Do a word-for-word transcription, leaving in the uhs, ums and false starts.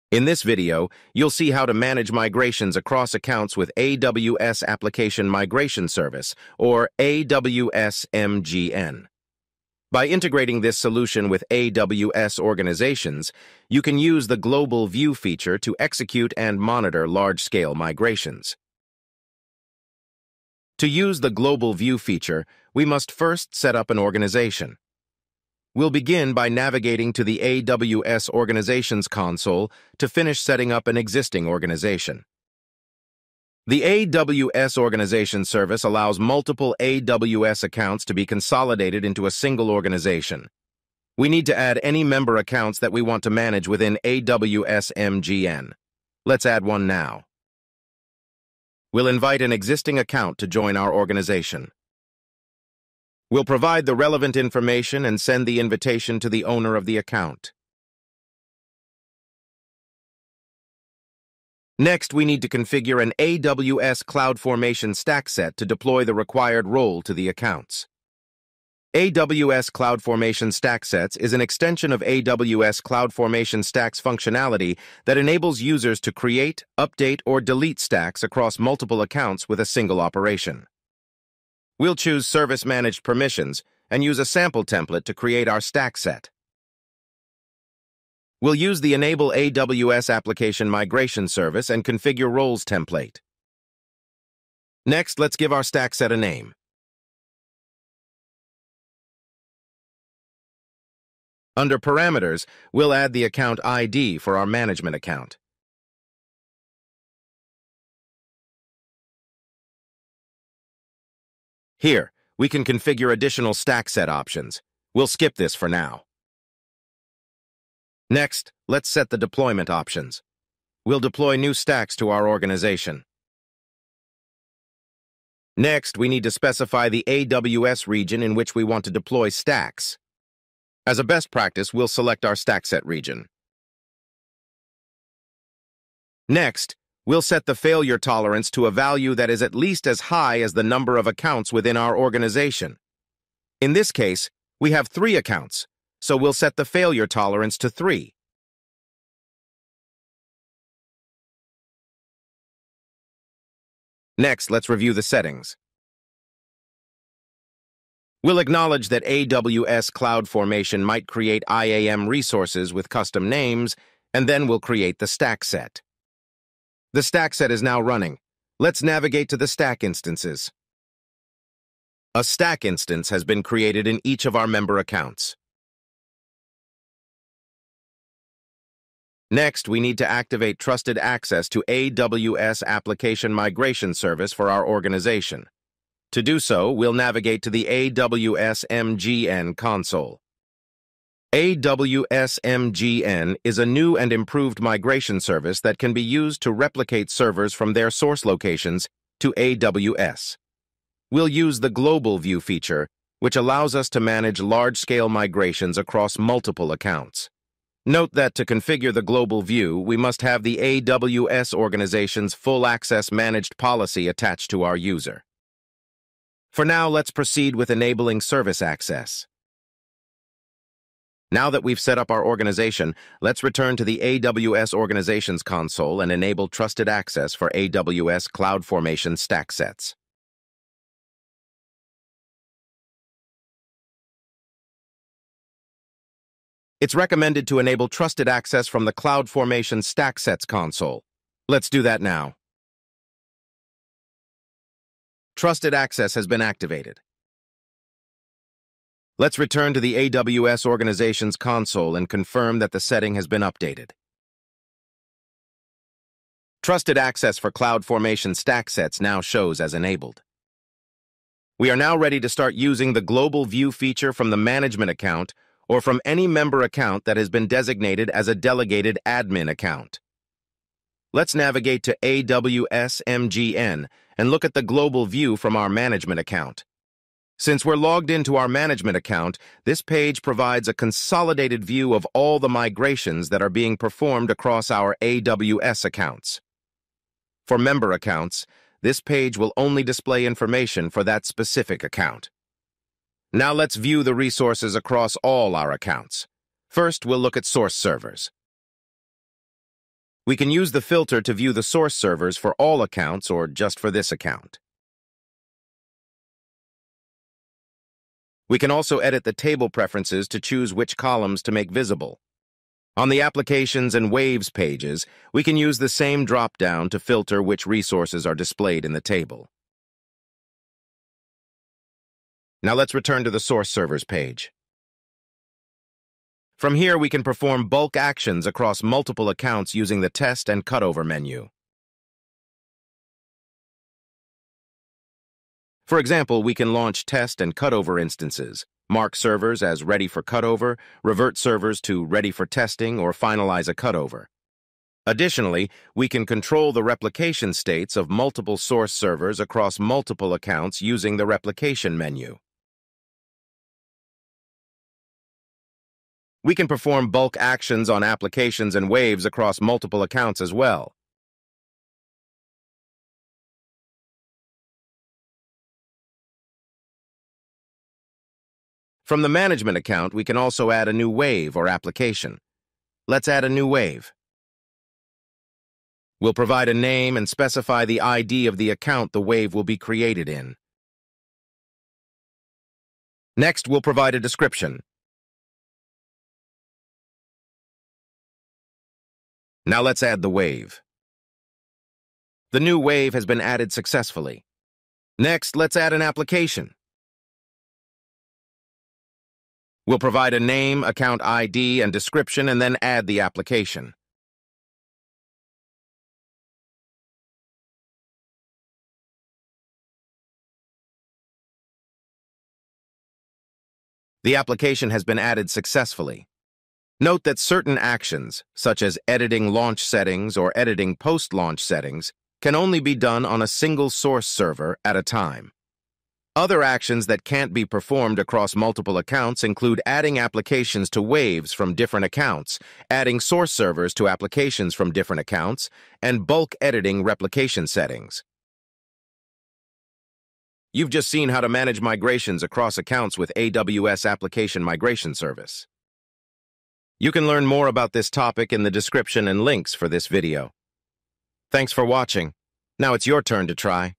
In this video, you'll see how to manage migrations across accounts with A W S Application Migration Service, or A W S M G N. By integrating this solution with A W S Organizations, you can use the Global View feature to execute and monitor large-scale migrations. To use the Global View feature, we must first set up an organization. We'll begin by navigating to the A W S Organizations console to finish setting up an existing organization. The A W S Organization service allows multiple A W S accounts to be consolidated into a single organization. We need to add any member accounts that we want to manage within A W S M G N. Let's add one now. We'll invite an existing account to join our organization. We'll provide the relevant information and send the invitation to the owner of the account. Next, we need to configure an A W S CloudFormation stack set to deploy the required role to the accounts. A W S CloudFormation stack sets is an extension of A W S CloudFormation Stacks functionality that enables users to create, update, or delete stacks across multiple accounts with a single operation. We'll choose Service Managed Permissions and use a sample template to create our stack set. We'll use the Enable A W S Application Migration Service and Configure Roles template. Next, let's give our stack set a name. Under Parameters, we'll add the account I D for our management account. Here, we can configure additional stack set options. We'll skip this for now. Next, let's set the deployment options. We'll deploy new stacks to our organization. Next, we need to specify the A W S region in which we want to deploy stacks. As a best practice, we'll select our stack set region. Next, we'll set the failure tolerance to a value that is at least as high as the number of accounts within our organization. In this case, we have three accounts, so we'll set the failure tolerance to three. Next, let's review the settings. We'll acknowledge that A W S CloudFormation might create I A M resources with custom names, and then we'll create the stack set. The stack set is now running. Let's navigate to the stack instances. A stack instance has been created in each of our member accounts. Next, we need to activate trusted access to A W S Application Migration Service for our organization. To do so, we'll navigate to the A W S M G N console. A W S M G N is a new and improved migration service that can be used to replicate servers from their source locations to A W S. We'll use the Global View feature, which allows us to manage large-scale migrations across multiple accounts. Note that to configure the Global View, we must have the A W S Organization's full access managed policy attached to our user. For now, let's proceed with enabling service access. Now that we've set up our organization, let's return to the A W S Organizations console and enable trusted access for A W S CloudFormation stack sets. It's recommended to enable trusted access from the CloudFormation stack sets console. Let's do that now. Trusted access has been activated. Let's return to the A W S Organizations console and confirm that the setting has been updated. Trusted access for CloudFormation stack sets now shows as enabled. We are now ready to start using the Global View feature from the management account or from any member account that has been designated as a delegated admin account. Let's navigate to A W S M G N and look at the Global View from our management account. Since we're logged into our management account, this page provides a consolidated view of all the migrations that are being performed across our A W S accounts. For member accounts, this page will only display information for that specific account. Now let's view the resources across all our accounts. First, we'll look at source servers. We can use the filter to view the source servers for all accounts or just for this account. We can also edit the table preferences to choose which columns to make visible. On the Applications and Waves pages, we can use the same drop-down to filter which resources are displayed in the table. Now let's return to the Source Servers page. From here, we can perform bulk actions across multiple accounts using the Test and Cutover menu. For example, we can launch test and cutover instances, mark servers as ready for cutover, revert servers to ready for testing, or finalize a cutover. Additionally, we can control the replication states of multiple source servers across multiple accounts using the replication menu. We can perform bulk actions on applications and waves across multiple accounts as well. From the management account, we can also add a new wave or application. Let's add a new wave. We'll provide a name and specify the I D of the account the wave will be created in. Next, we'll provide a description. Now let's add the wave. The new wave has been added successfully. Next, let's add an application. We'll provide a name, account I D, and description, and then add the application. The application has been added successfully. Note that certain actions, such as editing launch settings or editing post-launch settings, can only be done on a single source server at a time. Other actions that can't be performed across multiple accounts include adding applications to waves from different accounts, adding source servers to applications from different accounts, and bulk editing replication settings. You've just seen how to manage migrations across accounts with A W S Application Migration Service. You can learn more about this topic in the description and links for this video. Thanks for watching. Now it's your turn to try.